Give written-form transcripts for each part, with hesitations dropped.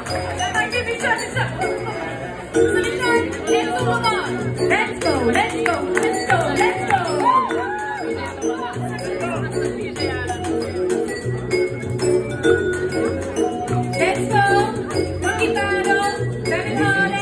Let's go, let's go, let's go, let's go. Let's go. Makitaro, Danitore.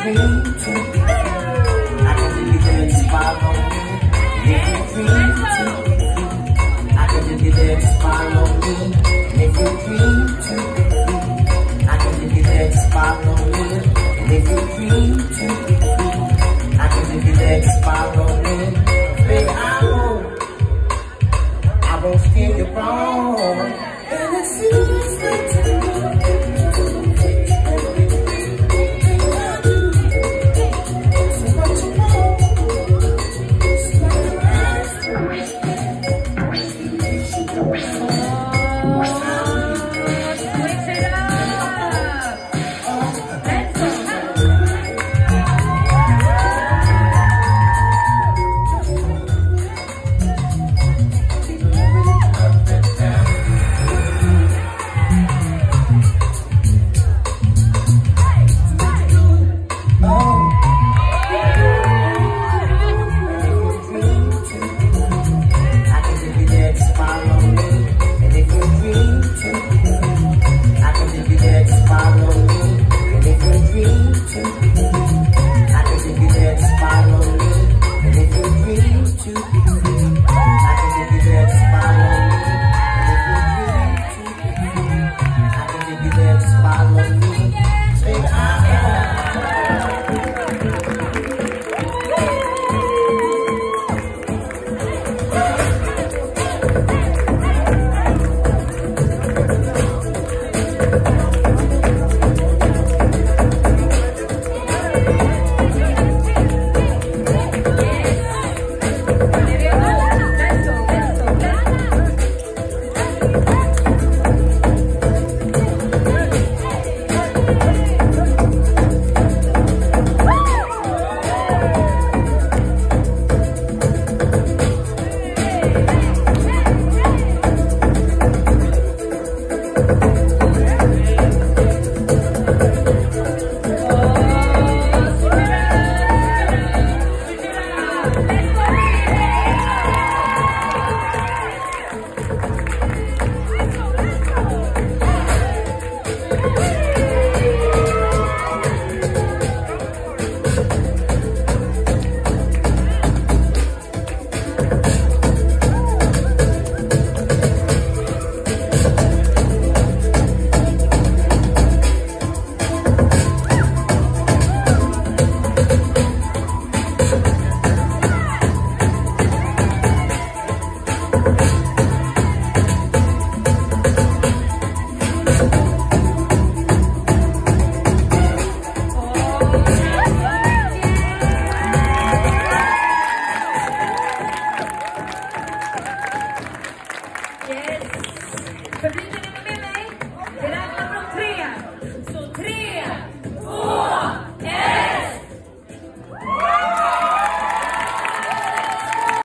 I can give you that smile on me. Let's go. I can give you that smile on me. Make you dream too. I can give you that smile on me. Make you dream too. I can give you that smile on me. Baby, I won't steer you wrong. And it seems like to follow me, and if you dream to